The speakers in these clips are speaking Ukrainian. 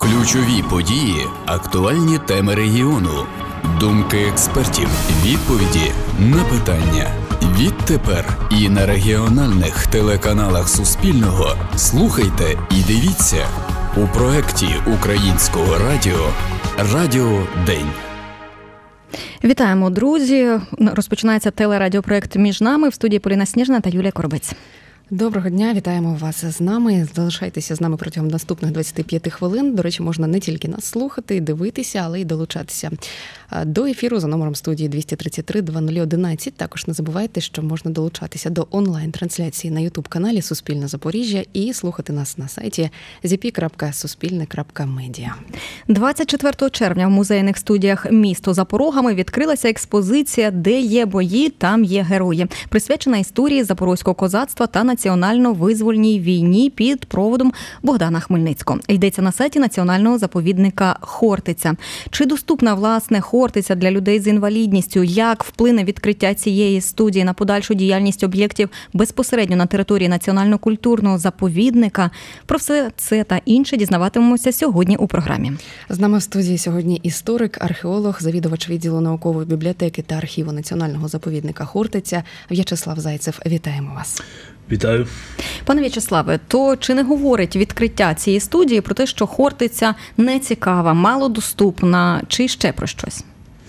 Ключові події, актуальні теми регіону, думки експертів, відповіді на питання. Відтепер і на регіональних телеканалах Суспільного слухайте і дивіться у проєкті Українського радіо «Радіо День». Вітаємо, друзі! Розпочинається телерадіопроект «Між нами». В студії Поліна Сніжна та Юлія Коробець. Доброго дня, вітаємо вас з нами. Залишайтеся з нами протягом наступних 25 хвилин. До речі, можна не тільки нас слухати, дивитися, але й долучатися до ефіру за номером студії 233-2011. Також не забувайте, що можна долучатися до онлайн-трансляції на YouTube-каналі Суспільне Запоріжжя і слухати нас на сайті zp.suspilne.media. 24 червня в музейних студіях «Місто за порогами» відкрилася експозиція «Де є бої, там є герої», присвячена історії запорозького козацтва та національно-визвольній війні під проводом Богдана Хмельницького. Йдеться на сайті Національного заповідника «Хортиця». Чи доступна, власне, Хортиця для людей з інвалідністю? Як вплине відкриття цієї студії на подальшу діяльність об'єктів безпосередньо на території Національно-культурного заповідника? Про все це та інше дізнаватимемося сьогодні у програмі. З нами в студії сьогодні історик, археолог, завідувач відділу наукової бібліотеки та архіву Національного заповідника «Хортиця» В'ячеслав Зайцев. Вітаємо вас. Вітаю. Пане В'ячеславе, то чи не говорить відкриття цієї студії про те, що Хортиця не цікава, малодоступна, чи ще про щось?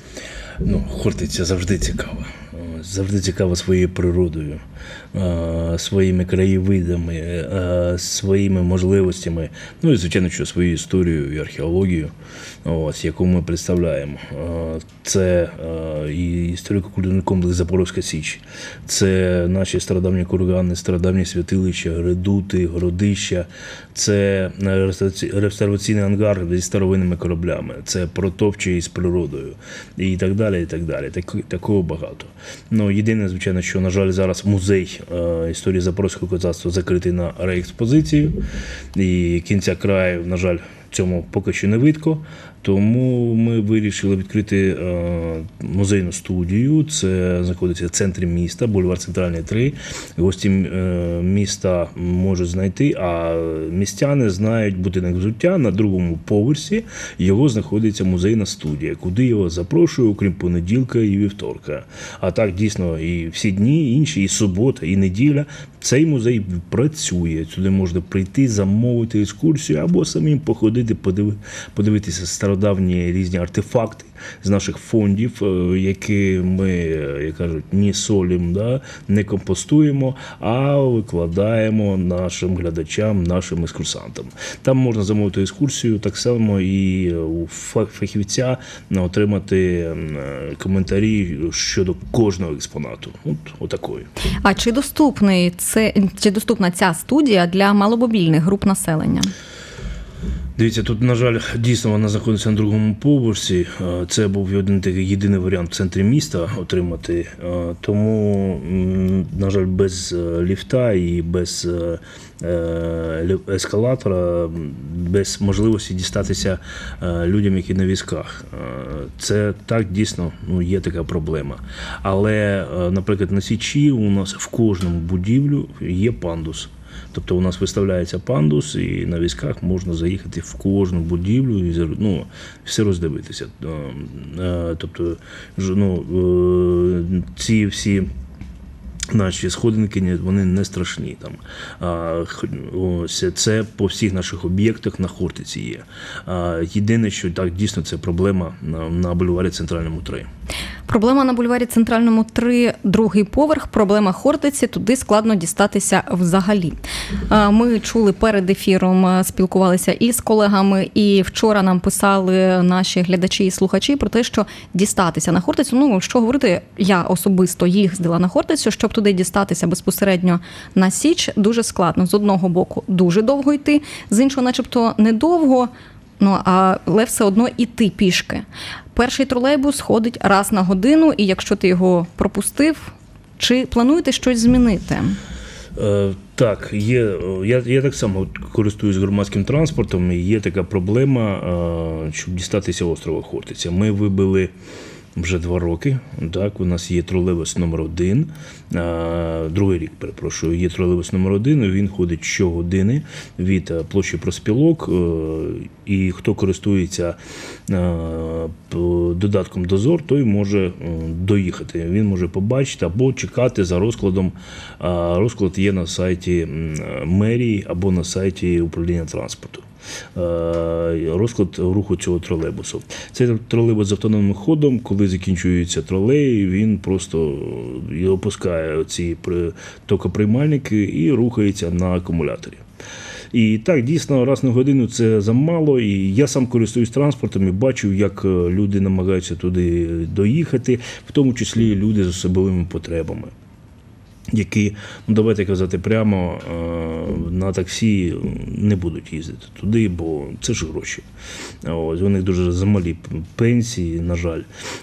Хортиця завжди цікава. Завжди цікава своєю природою, своїми краєвидами, своїми можливостями, і, звичайно, що своєю історією і археологією, яку ми представляємо. Це і історико-культурний комплекс Запорозька Січ, це наші стародавні кургани, стародавні святилища, редути, городища, це реставраційний ангар зі старовинними кораблями, це протовчі із природою і так далі, і так далі. Такого багато. Єдине, звичайно, що, на жаль, зараз музей історії запорозького козацтва закритий на реекспозицію, і кінця краю, на жаль, цьому поки що не видко. Тому ми вирішили відкрити музейну студію. Це знаходиться в центрі міста, бульвар Центральний, 3. Гості міста можуть знайти, а містяни знають будинок взуття. На другому поверсі його знаходиться музейна студія, куди його запрошую, окрім понеділка і вівторка. А так, дійсно, і всі дні інші, і субота, і неділя. Цей музей працює. Сюди можна прийти, замовити екскурсію або самим походити, подивитися стародавні різні артефакти з наших фондів, які ми, як кажуть, не солимо, не компостуємо, а викладаємо нашим глядачам, нашим екскурсантам. Там можна замовити екскурсію, так само і у фахівця отримати коментарі щодо кожного експонату. Отакої. А чи доступна ця студія для маломобільних груп населення? Дивіться, тут, на жаль, дійсно вона знаходиться на другому поверсі. Це був один такий єдиний варіант в центрі міста отримати. Тому, на жаль, без ліфта і без ескалатора, без можливості дістатися людям, які на візках. Це так, дійсно, є така проблема. Але, наприклад, на Січі у нас в кожному будівлю є пандус. Тобто у нас виставляється пандус, і на візках можна заїхати в кожну будівлю і все роздивитися. Тобто ці всі наші сходинки, вони не страшні. Це по всіх наших об'єктах на Хортиці є. Єдине, що так, дійсно, це проблема на бульварі Центральному 3. Проблема на бульварі Центральному 3, другий поверх, проблема Хортиці, туди складно дістатися взагалі. Ми чули перед ефіром, спілкувалися і з колегами, і вчора нам писали наші глядачі і слухачі про те, що дістатися на Хортицю, що говорити, я особисто їздила на Хортицю, щоб туди дістатися безпосередньо на Січ, дуже складно. З одного боку дуже довго йти, з іншого начебто недовго, але все одно іти пішки. Перший тролейбус ходить раз на годину, і якщо ти його пропустив, чи плануєте щось змінити? Так, є. Я так само користуюсь громадським транспортом, і є така проблема, щоб дістатися острова Хортиця. Ми вибили вже 2 роки. Так, у нас є тролейбус номер 1, другий рік, перепрошую, є тролейбус номер 1, він ходить щогодини від площі Профспілок, і хто користується додатком «Дозор», той може доїхати. Він може побачити або чекати за розкладом. Розклад є на сайті мерії або на сайті управління транспорту. Розклад руху цього тролейбусу. Цей тролейбус з автономним ходом, коли закінчується тролей, він просто опускає ці токоприймальники і рухається на акумуляторі. І так, дійсно, раз на годину це замало, і я сам користуюсь транспортом і бачу, як люди намагаються туди доїхати, в тому числі люди з особливими потребами, які, давайте казати прямо, на таксі не будуть їздити туди, бо це ж гроші. Ось, у них дуже замалі пенсії, на жаль.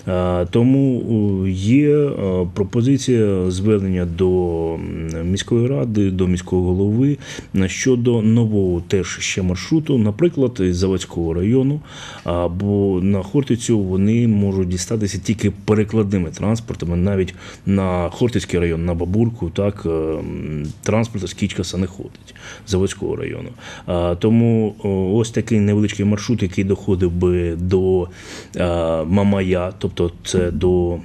Тому є пропозиція звернення до міської ради, до міського голови щодо нового теж ще маршруту, наприклад, із Заводського району, бо на Хортицю вони можуть дістатися тільки перекладними транспортами, навіть на Хортицький район, на Бабурку, так, транспорт з Кічкаса не ходить, Заводського району. Тому ось такий невеличкий маршрут, який доходив би до Мамая, тобто це до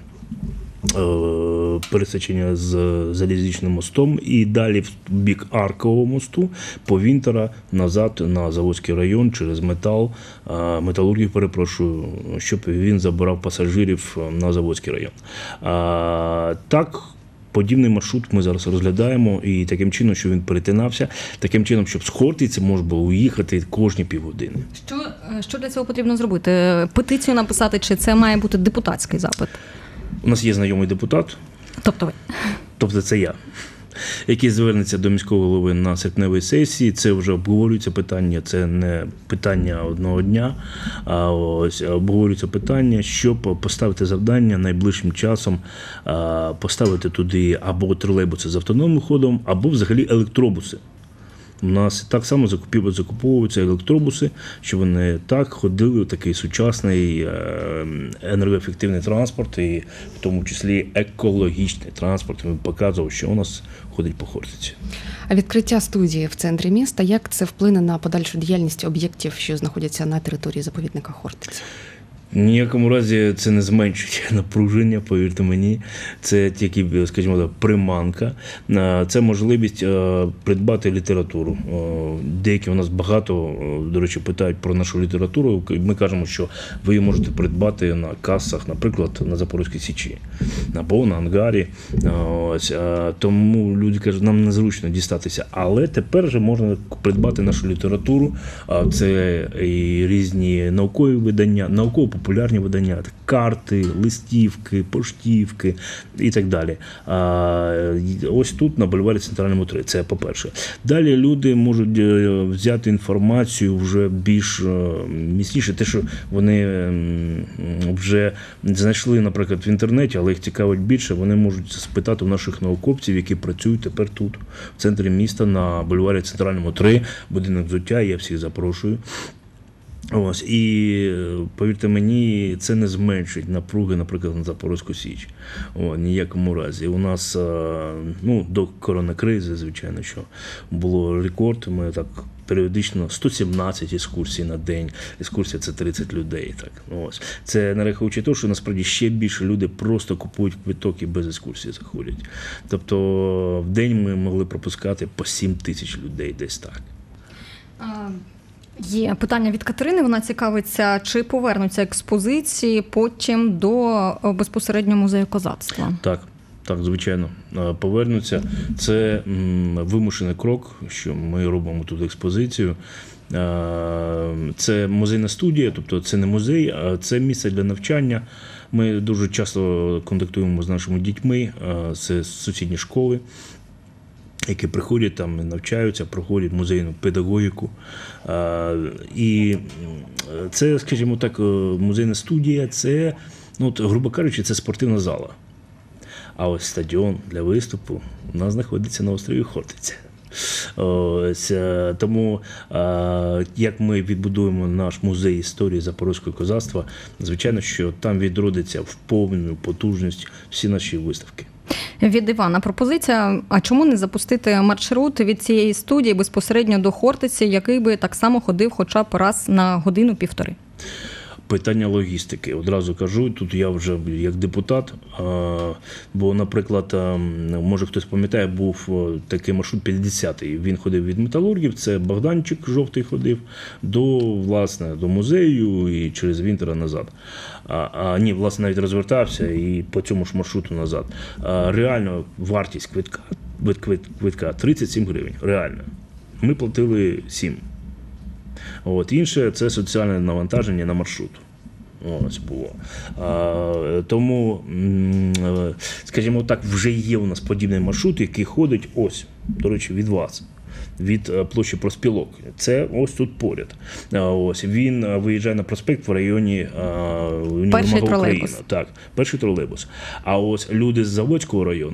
пересечення з залізничним мостом, і далі в бік Аркового мосту, по Вінтера, назад на Заводський район, через металургів, перепрошую, щоб він забирав пасажирів на Заводський район. Так, подібний маршрут ми зараз розглядаємо, і таким чином, що він перетинався, таким чином, щоб з Хортиці можна було уїхати кожні півгодини. Що для цього потрібно зробити? Петицію написати, чи це має бути депутатський запит? У нас є знайомий депутат. Тобто ви? Тобто це я, який звернеться до міського голови на серпневій сесії. Це вже обговорюється питання, це не питання одного дня, а ось обговорюється питання, щоб поставити завдання найближчим часом поставити туди або тролейбуси з автономним ходом, або взагалі електробуси. У нас так само закуповуються електробуси, що вони так ходили, такий сучасний енергоефективний транспорт, і в тому числі екологічний транспорт. Він показував, що у нас ходить по Хортиці. А відкриття студії в центрі міста, як це вплине на подальшу діяльність об'єктів, що знаходяться на території заповідника Хортиця? В ніякому разі це не зменшить напруження, повірте мені. Це тільки, скажімо так, приманка. Це можливість придбати літературу. Деякі у нас багато, до речі, питають про нашу літературу. Ми кажемо, що ви її можете придбати на касах, наприклад, на Запорозькій Січі або на Ангарі. Ось. Тому люди кажуть, нам незручно дістатися. Але тепер вже можна придбати нашу літературу. Це і різні наукові видання, науково-популярні видання, карти, листівки, поштівки і так далі. Ось тут, на бульварі Центральному 3, це по-перше. Далі люди можуть взяти інформацію вже більш міцніше, те, що вони вже знайшли, наприклад, в інтернеті, але їх цікавить більше, вони можуть спитати у наших науковців, які працюють тепер тут, в центрі міста, на бульварі Центральному 3, будинок взуття, я всіх запрошую. Ось, і повірте мені, це не зменшить напруги, наприклад, на Запорозьку Січ. Ніякому разі. У нас, до коронакризи, звичайно, що було рекорд, ми так періодично 117 екскурсій на день. Екскурсія – це 30 людей. Так. Ось. Це не рахуючи того, що насправді ще більше люди просто купують квиток і без екскурсії заходять. Тобто в день ми могли пропускати по 7 тисяч людей десь так. Є питання від Катерини, вона цікавиться, чи повернуться експозиції потім до безпосередньо музею козацтва? Так, звичайно, повернуться. Це вимушений крок, що ми робимо тут експозицію. Це музейна студія, тобто це не музей, а це місце для навчання. Ми дуже часто контактуємо з нашими дітьми, це сусідні школи, які приходять там, навчаються, проходять музейну педагогіку. І це, скажімо так, музейна студія, це, грубо кажучи, це спортивна зала. А ось стадіон для виступу у нас знаходиться на острові Хортиця. Тому, як ми відбудуємо наш музей історії Запорозького козацтва, звичайно, що там відродиться в повну потужність всі наші виставки. Від Івана пропозиція, а чому не запустити маршрут від цієї студії безпосередньо до Хортиці, який би так само ходив хоча б раз на годину-півтори? Питання логістики. Одразу кажу, тут я вже як депутат, бо, наприклад, може хтось пам'ятає, був такий маршрут 50-й. Він ходив від металургів, це Богданчик жовтий ходив, до музею і через Вінтера назад. Ні, власне, навіть розвертався і по цьому ж маршруту назад. Реально вартість квитка 37 гривень. Реально. Ми платили 7. Інше – це соціальне навантаження на маршрут. Ось було. Тому, скажімо так, вже є у нас подібний маршрут, який ходить до речі, від вас. Від площі Профспілок. Це ось тут поряд. Він виїжджає на проспект в районі Перший тролейбус. Так, перший тролейбус. А люди з Заводського району,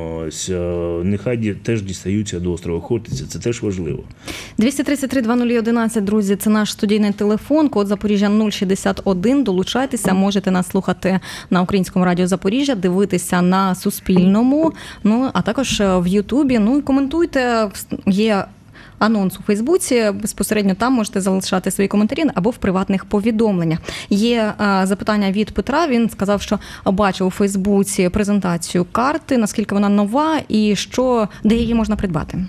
нехай теж дістаються до острова Хортиця. Це теж важливо. 233-2011, друзі, це наш студійний телефон, код Запоріжжя 061. Долучайтеся, можете нас слухати на Українському радіо Запоріжжя, дивитися на Суспільному, а також в Ютубі. І коментуйте, є анонс у Фейсбуці, безпосередньо там можете залишати свої коментарі або в приватних повідомленнях. Є запитання від Петра, він сказав, що бачив у Фейсбуці презентацію карти, наскільки вона нова і де її можна придбати.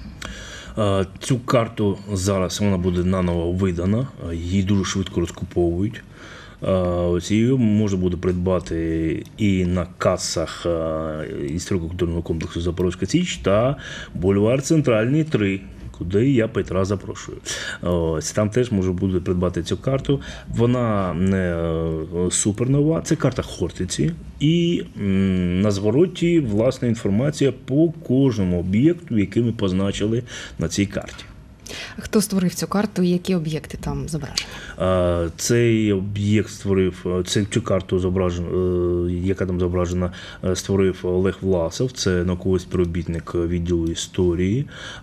Цю карту зараз вона буде наново видана, її дуже швидко розкуповують. Її можна буде придбати і на касах історико-культурного комплексу Запорозька Січ та бульвар Центральний 3, куди я Петра запрошую. Там теж можна буде придбати цю карту. Вона не супернова, це карта Хортиці. І на звороті, власна інформація по кожному об'єкту, який ми позначили на цій карті. Хто створив цю карту і які об'єкти там зображені? Цей об'єкт створив, цю карту, яка там зображена, створив Олег Власов, це науковий співробітник відділу історії.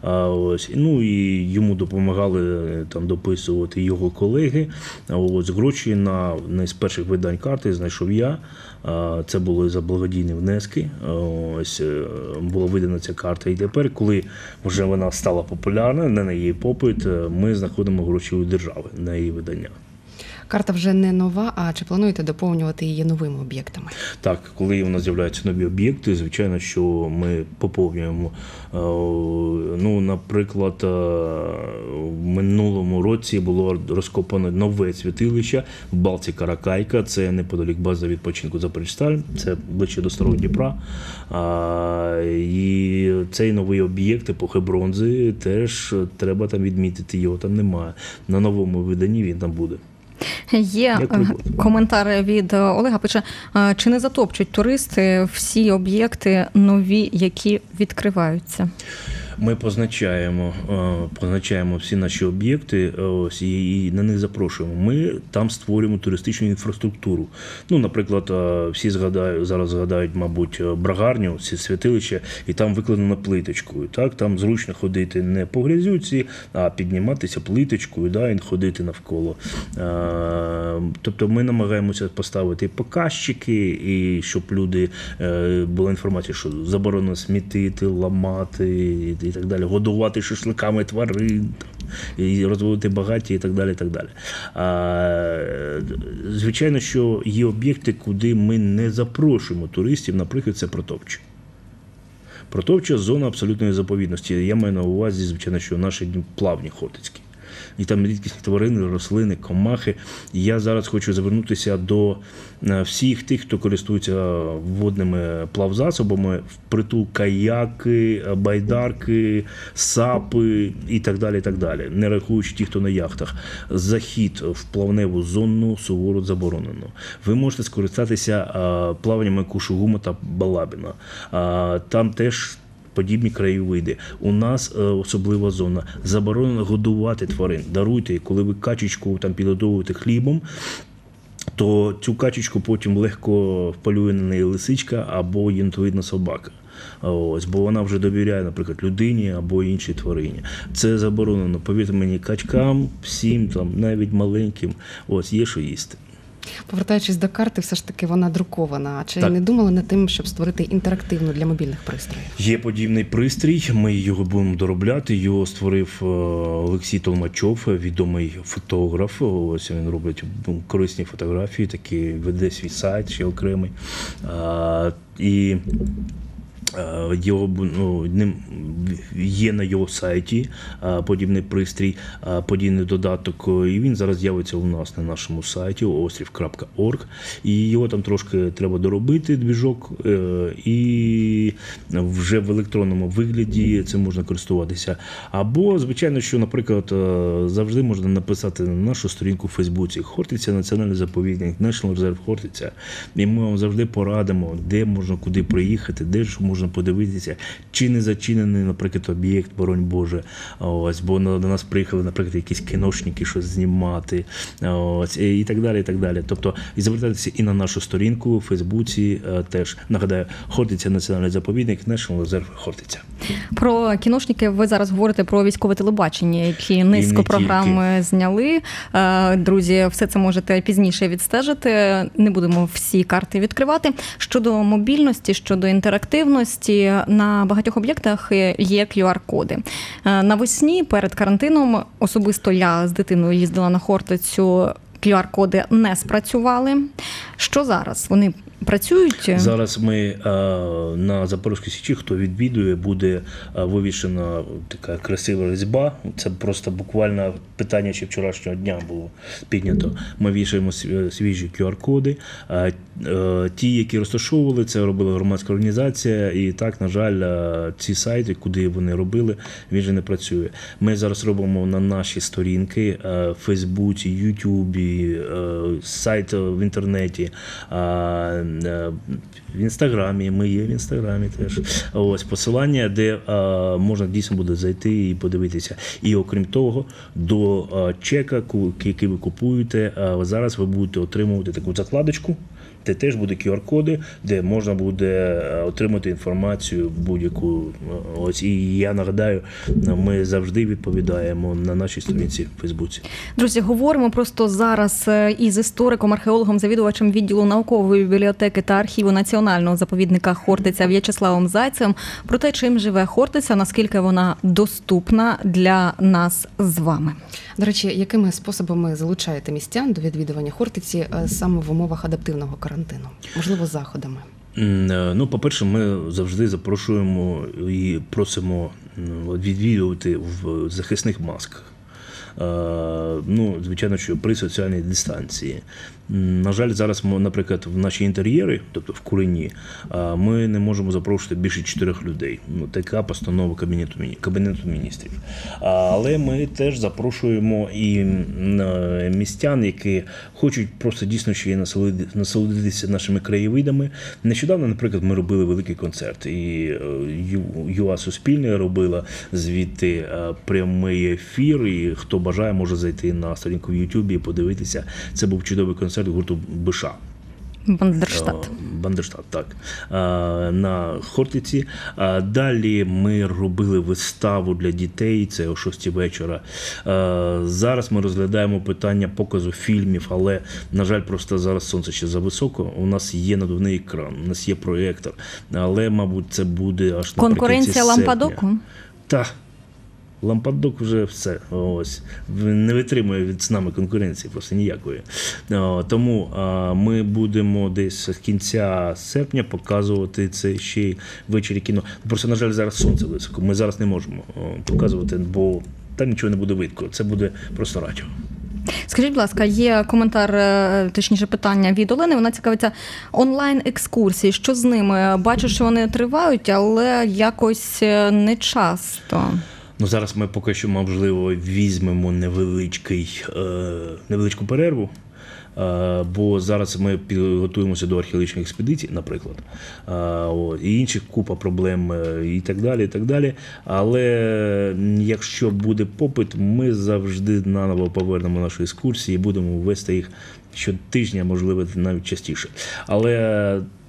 І йому допомагали там дописувати його колеги. Гроші на одне з перших видань карти знайшов я. Це були за благодійні внески. Була видана ця карта. І тепер, коли вже вона стала популярна, на неї попит, ми знаходимо гроші у держави на її видання. Карта вже не нова, а чи плануєте доповнювати її новими об'єктами? Так, коли у нас з'являються нові об'єкти, звичайно, що ми поповнюємо. Наприклад, в минулому році було розкопано нове святилище в Балці Каракайка, це неподалік бази відпочинку Запоріжсталь, це ближче до Старого Дніпра. І цей новий об'єкт епохи бронзи теж треба там відмітити, його там немає. На новому виданні він там буде. Є коментар від Олега, пише, чи не затопчуть туристи всі об'єкти нові, які відкриваються? Ми позначаємо всі наші об'єкти і на них запрошуємо. Ми там створюємо туристичну інфраструктуру. Наприклад, всі зараз згадають, мабуть, Брагарню, святилище, і там викладено плиточкою. Так? Там зручно ходити не по грязюці, а підніматися плиточкою, і ходити навколо. Тобто ми намагаємося поставити показчики, і щоб люди, була інформація, що заборонено смітити, ламати і так далі, годувати шашликами тварин, і розводити багаття і так далі, і так далі. Звичайно, що є об'єкти, куди ми не запрошуємо туристів, наприклад, це Протовче. Протовче – зона абсолютної заповідності. Я маю на увазі, звичайно, що наші плавні хортицькі. І там рідкісні тварини, рослини, комахи. Я зараз хочу звернутися до всіх тих, хто користується водними плавзасобами, впритул каяки, байдарки, сапи і так далі, і так далі. Не рахуючи ті, хто на яхтах. Захід в плавневу зону суворо заборонено. Ви можете скористатися плаваннями Кушугума та Балабіна. Там теж подібні краєвиди. У нас особлива зона. Заборонено годувати тварин. Даруйте, коли ви качечку там підгодовуєте хлібом, то цю качечку потім легко вполює на неї лисичка або єнотовидна собака. Ось, бо вона вже довіряє, наприклад, людині або іншій тварині. Це заборонено, повірте мені, качкам, всім, там, навіть маленьким, ось, є що їсти. Повертаючись до карти, все ж таки вона друкована. Чи Так. не думали над тим, щоб створити інтерактивну для мобільних пристроїв? Є подібний пристрій, ми його будемо доробляти. Його створив Олексій Толмачов, відомий фотограф. Ось він робить корисні фотографії, такі веде свій сайт ще окремий. І його, є на його сайті подібний пристрій, подібний додаток, і він зараз з'явиться у нас на нашому сайті острів.орг, і його там трошки треба доробити, двіжок, і вже в електронному вигляді цим можна користуватися. Або, звичайно, що, наприклад, завжди можна написати на нашу сторінку в Фейсбуці «Хортиця, національний заповідник, National Reserve Хортиця», і ми вам завжди порадимо, де можна куди приїхати, де ж можна подивитися, чи не зачинений, наприклад, об'єкт, боронь Боже. Ось, бо до нас приїхали, наприклад, якісь кіношники, щось знімати, ось, і так далі, і так далі. Тобто, і звертайтеся і на нашу сторінку у Фейсбуці теж. Нагадаю, Хортиця, національний заповідник, National Reserve Хортиця. Про кіношників ви зараз говорите про військове телебачення, які низку програм зняли. Друзі, все це можете пізніше відстежити. Не будемо всі карти відкривати. Щодо мобільності, щодо інтерактивності, на багатьох об'єктах є QR-коди. Навесні перед карантином особисто я з дитиною їздила на Хортицю, QR-коди не спрацювали. Що зараз? Вони працюють? Зараз ми на Запорізькій Січі, хто відвідує, буде вивішена така красива різьба. Це просто буквально питання ще вчорашнього дня було піднято. Ми вішаємо свіжі QR-коди. Ті, які розташовували, це робила громадська організація. І так, на жаль, ці сайти, куди вони робили, він же не працює. Ми зараз робимо на наші сторінки в Фейсбуці, Ютубі, сайт в інтернеті, в Інстаграмі, ми є в Інстаграмі теж. Ось посилання, де можна дійсно буде зайти і подивитися. І окрім того, до чека, який ви купуєте, зараз ви будете отримувати таку закладочку, де теж буде QR-коди, де можна буде отримати інформацію будь-яку. Ось, і я нагадаю, ми завжди відповідаємо на нашій сторінці в Фейсбуці. Друзі, говоримо просто зараз із істориком, археологом, завідувачем відділу наукової бібліотеки та архіву Національного заповідника Хортиця В'ячеславом Зайцевим про те, чим живе Хортиця, наскільки вона доступна для нас з вами. До речі, якими способами залучаєте містян до відвідування Хортиці саме в умовах адаптивного карантину? Можливо, заходами? Ну, по-перше, ми завжди запрошуємо і просимо відвідувати в захисних масках. Ну, звичайно, що при соціальній дистанції. На жаль, зараз, наприклад, в наші інтер'єри, тобто в курені, ми не можемо запрошувати більше 4 людей. Ну, така постанова Кабінету міністрів. Але ми теж запрошуємо і містян, які хочуть просто дійсно ще й насолодитися нашими краєвидами. Нещодавно, наприклад, ми робили великий концерт, і ЮА Суспільне робила звідти прямий ефір, і хто бажає, може зайти на сторінку в Ютубі і подивитися. Це був чудовий концерт гурту БШ. Бандерштат. Бандерштат, так. На Хортиці. Далі ми робили виставу для дітей, це о 6 вечора. Зараз ми розглядаємо питання показу фільмів, але, на жаль, просто зараз сонце ще зависоко. У нас є надувний екран, у нас є проєктор, але, мабуть, це буде аж наприкінці серпня. Конкуренція лампадоку? Так. Лампадок вже все, ось, не витримує з нами конкуренції просто ніякої. Тому ми будемо десь з кінця серпня показувати це ще й ввечері кіно. Просто, на жаль, зараз сонце високо, ми зараз не можемо показувати, бо там нічого не буде видко, це буде просто радіо. Скажіть, будь ласка, є коментар, точніше питання від Олени, вона цікавиться онлайн-екскурсії, що з ними? Бачу, що вони тривають, але якось не часто. Ну, зараз ми поки що, можливо, візьмемо невеличку перерву, бо зараз ми підготуємося до археологічних експедицій, наприклад, і інших купа проблем і так далі, і так далі. Але якщо буде попит, ми завжди наново повернемо наші екскурсії і будемо вести їх щотижня, можливо, навіть частіше. Але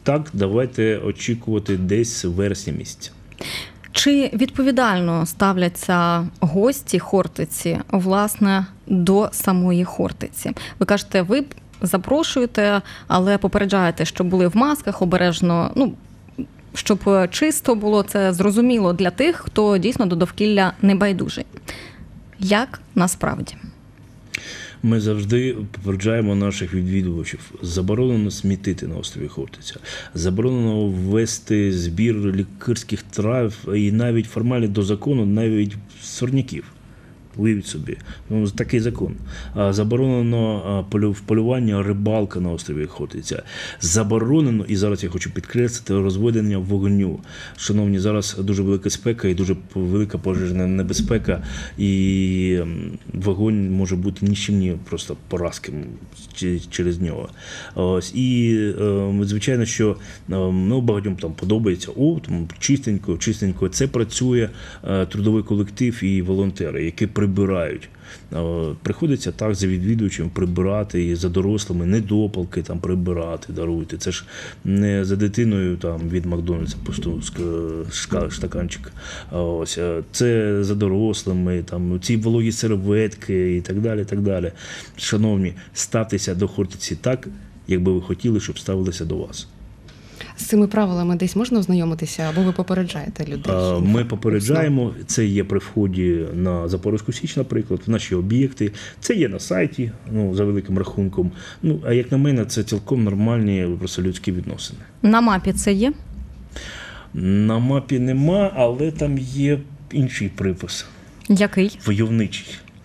Так, давайте очікувати десь в вересні місяця. Чи відповідально ставляться гості Хортиці, власне, до самої Хортиці? Ви кажете, ви запрошуєте, але попереджаєте, щоб були в масках, обережно, щоб чисто було, це зрозуміло для тих, хто дійсно до довкілля не байдужий. Як насправді? Ми завжди попереджаємо наших відвідувачів. Заборонено смітити на острові Хортиця. Заборонено ввести збір лікарських трав і навіть формально до закону, навіть сорняків. Уявіть собі. Такий закон. Заборонено полювання, рибалка на острові Хортиця. Заборонено, і зараз я хочу підкреслити, розведення вогню. Шановні, зараз дуже велика спека і дуже велика пожежна небезпека, і вогонь може бути нічимні просто поразки через нього. Ось. І, звичайно, що багатьом там подобається, чистенько. Це працює трудовий колектив і волонтери, які прибирають. Приходиться так за відвідувачем прибирати, і за дорослими недопалки там прибирати, даруйте. Це ж не за дитиною там від Макдональдса пусту стаканчик. Ось. Це за дорослими, там ці вологі серветки і так далі, так далі. Шановні, ставтеся до Хортиці так, якби ви хотіли, щоб ставилися до вас. З цими правилами десь можна ознайомитися, або ви попереджаєте людей? Ми попереджаємо, це є при вході на Запорізьку Січ, наприклад, в наші об'єкти, це є на сайті, за великим рахунком. А як на мене, це цілком нормальні просто людські відносини. На мапі це є? На мапі нема, але там є інший припис. Який? Войовничий.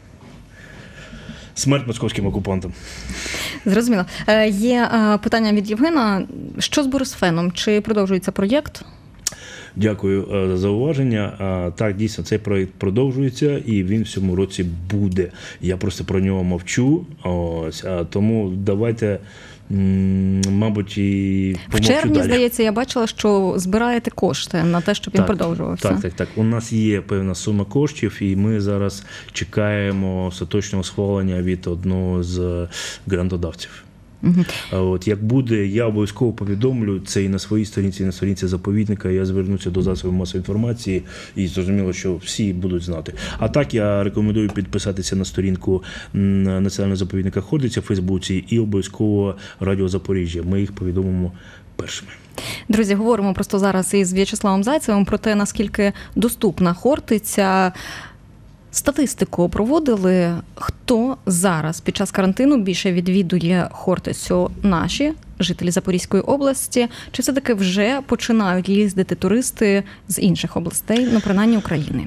Смерть московським окупантам. Зрозуміло. Є питання від Євгена. Що з Борисфеном? Чи продовжується проєкт? Дякую за зауваження. Так, дійсно, цей проєкт продовжується, і він в цьому році буде. Я просто про нього мовчу. Ось, тому давайте, мабуть, і помовчу в червні, далі. здається, я бачила, що збираєте кошти на те, щоб він продовжувався. Так. У нас є певна сума коштів, і ми зараз чекаємо остаточного схвалення від одного з грантодавців. От, як буде, я обов'язково повідомлю, це і на своїй сторінці, і на сторінці заповідника, я звернуся до засобів масової інформації, і зрозуміло, що всі будуть знати. А так, я рекомендую підписатися на сторінку Національного заповідника Хортиця в Фейсбуці і обов'язково Радіо Запоріжжя. Ми їх повідомимо першими. Друзі, говоримо просто зараз із В'ячеславом Зайцевим про те, наскільки доступна Хортиця. Статистику проводили, хто зараз під час карантину більше відвідує Хортицю, наші жителі Запорізької області, чи все-таки вже починають їздити туристи з інших областей, принаймні України?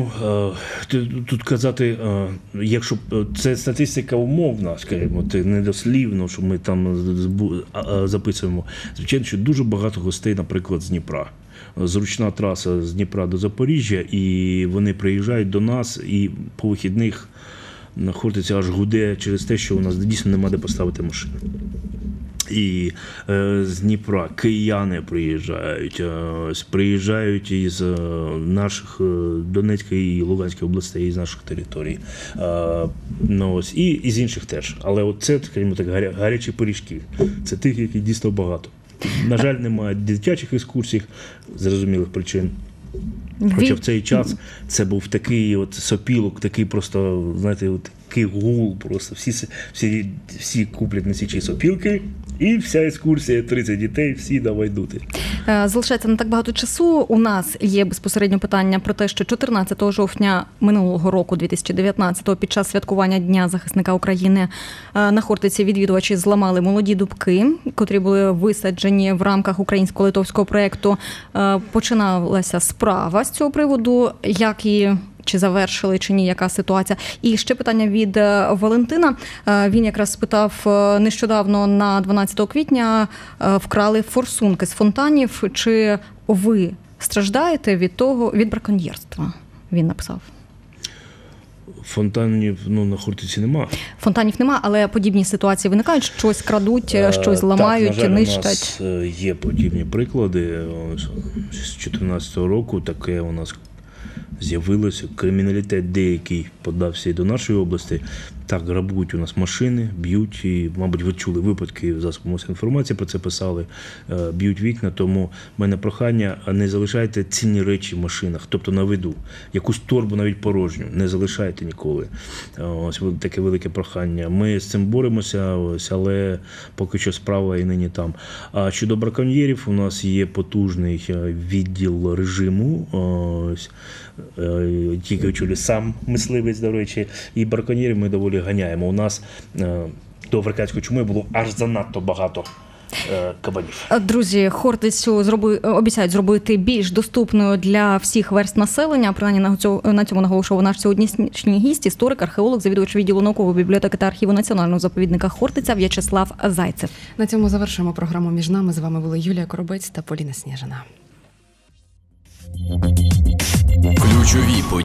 Тут казати, якщо це статистика умовна, скажімо, недослівно, що ми там записуємо, звичайно, що дуже багато гостей, наприклад, з Дніпра. Зручна траса з Дніпра до Запоріжжя, і вони приїжджають до нас, і по вихідних Хортиця аж гуде через те, що у нас дійсно нема де поставити машину. І з Дніпра кияни приїжджають із наших Донецької і Луганської областей, із наших територій. І з інших теж. Але це, скажімо так, гарячі пиріжки. Це тих, яких дійсно багато. На жаль, немає дитячих екскурсій, з зрозумілих причин. Хоча в цей час це був такий сопілок, такий просто, знаєте, такий гул, просто всі куплять носячі сопілки, і вся екскурсія, 30 дітей, всі давай дути. Залишається не так багато часу. У нас є безпосередньо питання про те, що 14 жовтня минулого року, 2019-го, під час святкування Дня захисника України на Хортиці відвідувачі зламали молоді дубки, котрі були висаджені в рамках українсько-литовського проєкту. Починалася справа з цього приводу, як і чи завершили, чи ні, яка ситуація. І ще питання від Валентина. Він якраз спитав, нещодавно на 12 квітня вкрали форсунки з фонтанів. Чи ви страждаєте від браконьєрства? Він написав. Фонтанів на Хортиці нема. Фонтанів нема, але подібні ситуації виникають, щось крадуть, щось ламають, так, на жаль, нищать. У нас є подібні приклади. З 2014 року таке у нас з'явилося. Криміналітет деякий подався і до нашої області. Так, грабують у нас машини, б'ють, і, мабуть, ви чули випадки в засобах масової інформації, про це писали, б'ють вікна, тому в мене прохання, не залишайте цінні речі в машинах, тобто на виду. Якусь торбу навіть порожню, не залишайте ніколи. Ось таке велике прохання. Ми з цим боремося, ось, але поки що справа і нині там. А щодо браконьєрів, у нас є потужний відділ режиму, ось, тільки очолює сам мисливець, до речі, і браконьєрів ми доволі ганяємо. У нас до африканської чуми було аж занадто багато кабанів. Друзі, Хортицю обіцяють зробити більш доступною для всіх верств населення. Принаймні на цьому наголошував наш сьогоднішній гість, історик, археолог, завідувач відділу наукової бібліотеки та архіву Національного заповідника Хортиця В'ячеслав Зайцев. На цьому завершуємо програму «Між нами». З вами були Юлія Коробець та Поліна Сніжина. Ключові події.